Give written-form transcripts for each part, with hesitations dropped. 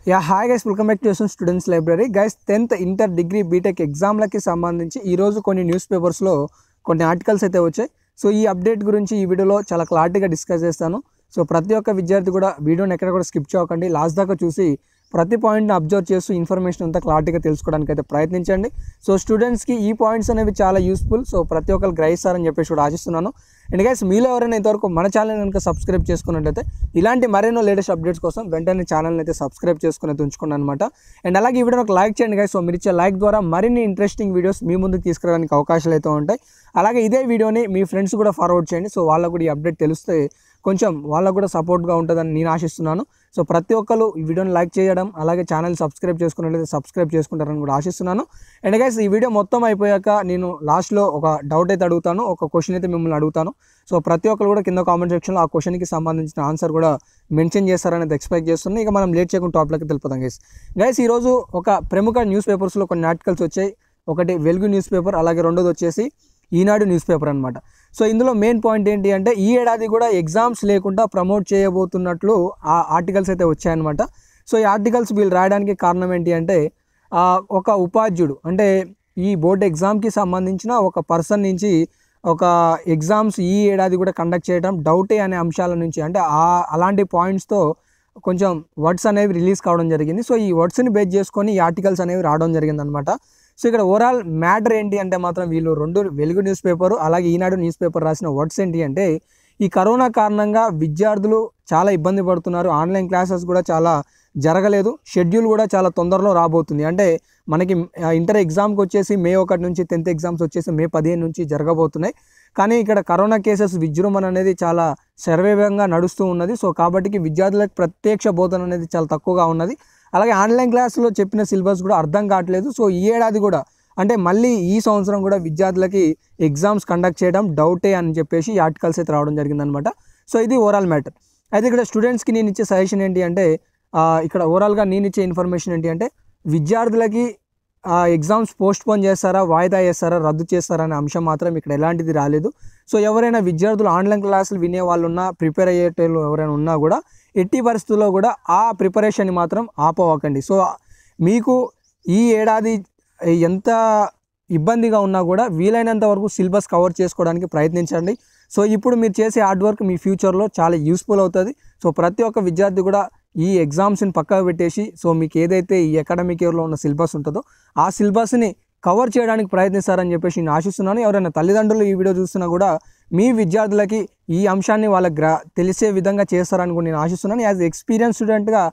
Hi guys, welcome back to students library. Guys, 10th inter degree BTech ఎగ్జామ్లకి సంబంధించి ఈరోజు కొన్ని న్యూస్ పేపర్స్లో కొన్ని ఆర్టికల్స్ అయితే వచ్చాయి. సో ఈ అప్డేట్ గురించి ఈ వీడియోలో చాలా క్లారిటీగా డిస్కస్ చేస్తాను. సో ప్రతి ఒక్క విద్యార్థి కూడా వీడియోని ఎక్కడ కూడా స్కిప్ చేయకండి, లాస్ట్ దాకా చూసి ప్రతి పాయింట్ని అబ్జర్వ్ చేస్తూ ఇన్ఫర్మేషన్ అంతా క్లారిటీగా తెలుసుకోవడానికి అయితే ప్రయత్నించండి. సో స్టూడెంట్స్కి ఈ పాయింట్స్ అనేవి చాలా యూస్ఫుల్. సో ప్రతి ఒక్కరు గ్రహిస్తారని చెప్పేసి కూడా ఆశిస్తున్నాను. అండ్ గైస్, మీలో ఎవరైనా ఇంతవరకు మన ఛానల్ కనుక సబ్స్క్రైబ్ చేసుకున్నట్లయితే ఇలాంటి మరెన్నో లేటెస్ట్ అప్డేట్స్ కోసం వెంటనే ఛానల్ని అయితే సబ్స్క్రైబ్ చేసుకుని ఉంచుకోండి అనమాట. అండ్ అలాగే ఈ వీడియోకి లైక్ చేయండి గైస్. సో మీరు ఇచ్చే లైక్ ద్వారా మరిన్ని ఇంట్రెస్టింగ్ వీడియోస్ మీ ముందుకు తీసుకురావడానికి అవకాశాలు అయితే ఉంటాయి. అలాగే ఇదే వీడియోని మీ ఫ్రెండ్స్ కూడా ఫార్వర్డ్ చేయండి. సో వాళ్ళకు కూడా ఈ అప్డేట్ తెలిస్తే కొంచెం వాళ్ళకు కూడా సపోర్ట్గా ఉంటుందని నేను ఆశిస్తున్నాను. సో ప్రతి ఒక్కరు ఈ వీడియోని లైక్ చేయడం, అలాగే ఛానల్ సబ్స్క్రైబ్ చేసుకున్నట్లయితే సబ్స్క్రైబ్ చేసుకుంటారని కూడా ఆశిస్తున్నాను. అండ్ గైస్, ఈ వీడియో మొత్తం అయిపోయాక నేను లాస్ట్లో ఒక డౌట్ అయితే అడుగుతాను, ఒక క్వశ్చన్ అయితే మిమ్మల్ని అడుగుతాను. సో ప్రతి ఒక్కరు కూడా కింద కామెంట్ సెక్షన్లో ఆ క్వశ్చన్కి సంబంధించిన ఆన్సర్ కూడా మెన్షన్ చేస్తారనేది ఎక్స్పెక్ట్ చేస్తున్నాను. ఇక మనం లేట్ చేయకుండా టాపిక్కి తెలుపుతాం గైస్. ఈరోజు ఒక ప్రముఖ న్యూస్ పేపర్స్లో కొన్ని ఆర్టికల్స్ వచ్చాయి. ఒకటి వెలుగు న్యూస్ పేపర్, అలాగే రెండోది వచ్చేసి ఈనాడు న్యూస్ పేపర్ అనమాట. సో ఇందులో మెయిన్ పాయింట్ ఏంటి అంటే, ఈ ఏడాది కూడా ఎగ్జామ్స్ లేకుండా ప్రమోట్ చేయబోతున్నట్లు ఆ ఆర్టికల్స్ అయితే వచ్చాయన్నమాట. సో ఈ ఆర్టికల్స్ వీళ్ళు రాయడానికి కారణం ఏంటి అంటే, ఒక ఉపాధ్యుడు అంటే ఈ బోర్డు ఎగ్జామ్కి సంబంధించిన ఒక పర్సన్ నుంచి ఒక ఎగ్జామ్స్ ఈ ఏడాది కూడా కండక్ట్ చేయడం డౌటే అనే అంశాల నుంచి, అంటే అలాంటి పాయింట్స్తో కొంచెం వర్డ్స్ అనేవి రిలీజ్ కావడం జరిగింది. సో ఈ వర్డ్స్ని బేస్ చేసుకొని ఈ ఆర్టికల్స్ అనేవి రావడం జరిగింది అనమాట. సో ఇక్కడ ఓవరాల్ మ్యాటర్ ఏంటి అంటే మాత్రం, వీళ్ళు రెండు వెలుగు న్యూస్ పేపర్ అలాగే ఈనాడు న్యూస్ పేపర్ రాసిన వర్డ్స్ ఏంటి అంటే, ఈ కరోనా కారణంగా విద్యార్థులు చాలా ఇబ్బంది పడుతున్నారు. ఆన్లైన్ క్లాసెస్ కూడా చాలా జరగలేదు. షెడ్యూల్ కూడా చాలా తొందరలో రాబోతుంది. అంటే మనకి ఇంటర్ ఎగ్జామ్కి వచ్చేసి May 1 నుంచి 10th ఎగ్జామ్స్ వచ్చేసి May 15 నుంచి జరగబోతున్నాయి. కానీ ఇక్కడ కరోనా కేసెస్ విజృంభణ అనేది చాలా శరవేగంగా నడుస్తూ ఉన్నది. సో కాబట్టి విద్యార్థులకు ప్రత్యక్ష బోధన అనేది చాలా తక్కువగా ఉన్నది. అలాగే ఆన్లైన్ క్లాసులో చెప్పిన సిలబస్ కూడా అర్థం కావట్లేదు. సో ఈ ఏడాది కూడా అంటే మళ్ళీ ఈ సంవత్సరం కూడా విద్యార్థులకి ఎగ్జామ్స్ కండక్ట్ చేయడం డౌటే అని చెప్పేసి ఈ ఆర్టికల్స్ అయితే రావడం జరిగిందనమాట. సో ఇది ఓవరాల్ మ్యాటర్. అయితే ఇక్కడ స్టూడెంట్స్కి నేను ఇచ్చే సజెషన్ ఏంటి అంటే, ఇక్కడ ఓవరాల్గా నేను ఇచ్చే ఇన్ఫర్మేషన్ ఏంటి అంటే, విద్యార్థులకి ఎగ్జామ్స్ పోస్ట్పోన్ చేస్తారా, వాయిదా చేస్తారా, రద్దు చేస్తారా అనే అంశం మాత్రం ఇక్కడ ఎలాంటిది రాలేదు. సో ఎవరైనా విద్యార్థులు ఆన్లైన్ క్లాసులు వినే వాళ్ళు ఉన్నా, ప్రిపేర్ అయ్యేటోళ్ళు ఎవరైనా ఉన్నా కూడా ఎట్టి పరిస్థితుల్లో కూడా ఆ ప్రిపరేషన్ని మాత్రం ఆపవకండి. సో మీకు ఈ ఏడాది ఎంత ఇబ్బందిగా ఉన్నా కూడా వీలైనంత వరకు సిలబస్ కవర్ చేసుకోవడానికి ప్రయత్నించండి. సో ఇప్పుడు మీరు చేసే హార్డ్ వర్క్ మీ ఫ్యూచర్లో చాలా యూస్ఫుల్ అవుతుంది. సో ప్రతి ఒక్క విద్యార్థి కూడా ఈ ఎగ్జామ్స్ని పక్కకు పెట్టేసి, సో మీకు ఏదైతే ఈ అకాడమిక్ ఇయర్లో ఉన్న సిలబస్ ఉంటుందో ఆ సిలబస్ని కవర్ చేయడానికి ప్రయత్నిస్తారని చెప్పేసి నేను ఆశిస్తున్నాను. ఎవరైనా తల్లిదండ్రులు ఈ వీడియో చూస్తున్నా కూడా మీ విద్యార్థులకి ఈ అంశాన్ని వాళ్ళకి తెలిసే విధంగా చేస్తారని కూడా నేను ఆశిస్తున్నాను. యాజ్ ఎక్స్పీరియన్స్ స్టూడెంట్గా,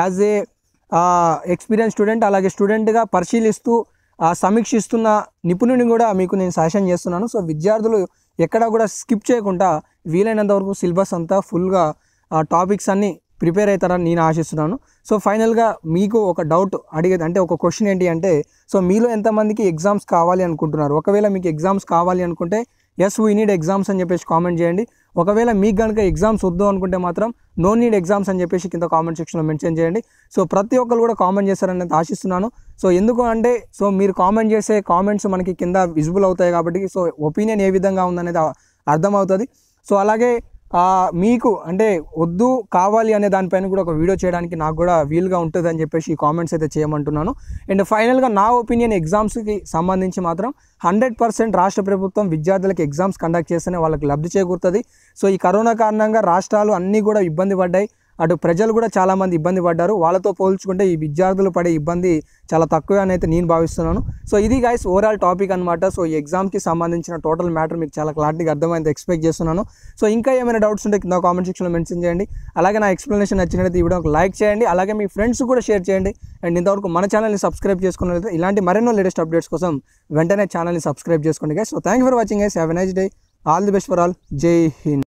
ఎక్స్పీరియన్స్ స్టూడెంట్ అలాగే స్టూడెంట్గా పరిశీలిస్తూ సమీక్షిస్తున్న నిపుణుని కూడా మీకు నేను సజెషన్ చేస్తున్నాను. సో విద్యార్థులు ఎక్కడా కూడా స్కిప్ చేయకుండా వీలైనంత వరకు సిలబస్ అంతా ఫుల్గా టాపిక్స్ అన్నీ ప్రిపేర్ అవుతారని నేను ఆశిస్తున్నాను. సో ఫైనల్గా మీకు ఒక డౌట్ అడిగేది అంటే, ఒక క్వశ్చన్ ఏంటి అంటే, సో మీలో ఎంతమందికి ఎగ్జామ్స్ కావాలి అనుకుంటున్నారు? ఒకవేళ మీకు ఎగ్జామ్స్ కావాలి అనుకుంటే ఎస్ వీ నీడ్ ఎగ్జామ్స్ అని చెప్పేసి కామెంట్ చేయండి. ఒకవేళ మీకు కనుక ఎగ్జామ్స్ వద్దు అనుకుంటే మాత్రం నో నీడ్ ఎగ్జామ్స్ అని చెప్పేసి కింద కామెంట్ సెక్షన్లో మెన్షన్ చేయండి. సో ప్రతి ఒక్కరు కూడా కామెంట్ చేస్తారని ఆశిస్తున్నాను. సో ఎందుకు అంటే, సో మీరు కామెంట్ చేసే కామెంట్స్ మనకి కింద విజిబుల్ అవుతాయి కాబట్టి సో ఒపీనియన్ ఏ విధంగా ఉందనేది అర్థమవుతుంది. సో అలాగే మీకు అంటే వద్దు కావాలి అనే దానిపైన కూడా ఒక వీడియో చేయడానికి నాకు కూడా వీలుగా ఉంటుంది అని చెప్పేసి ఈ కామెంట్స్ అయితే చేయమంటున్నాను. అండ్ ఫైనల్గా నా ఒపీనియన్, ఎగ్జామ్స్కి సంబంధించి మాత్రం 100% రాష్ట్ర ప్రభుత్వం విద్యార్థులకు ఎగ్జామ్స్ కండక్ట్ చేస్తేనే వాళ్ళకి లబ్ధి చేకూరుతుంది. సో ఈ కరోనా కారణంగా రాష్ట్రాలు అన్నీ కూడా ఇబ్బంది పడ్డాయి, అటు ప్రజలు కూడా చాలామంది ఇబ్బంది పడ్డారు. వాళ్ళతో పోల్చుకుంటే ఈ విద్యార్థులు పడే ఇబ్బంది చాలా తక్కువ అని అయితే నేను భావిస్తున్నాను. సో ఇది గైస్ ఓవరాల్ టాపిక్ అనమాట. సో ఈ ఎగ్జామ్కి సంబంధించిన టోటల్ మ్యాటర్ మీకు చాలా క్లారిటీగా అర్థమైంది ఎక్స్పెక్ట్ చేస్తున్నాను. సో ఇంకా ఏమైనా డౌట్స్ ఉంటే కింద కామెంట్ సెక్షన్లో మెన్షన్ చేయండి. అలాగే నా ఎక్స్ప్లెనేషన్ నచ్చినట్లయితే ఈ వీడియోకి లైక్ చేయండి, అలాగే మీ ఫ్రెండ్స్ కూడా షేర్ చేయండి. అండ్ ఇంతవరకు మన ఛానల్ని సబ్స్క్రైబ్ చేసుకున్నట్లయితే ఇలాంటి మరెన్నో లేటెస్ట్ అప్డేట్స్ కోసం వెంటనే ఛానల్ని సబ్స్క్రైబ్ చేసుకోండి guys. So thank you for watching guys. Have a nice day. All the best for all. Jai Hind.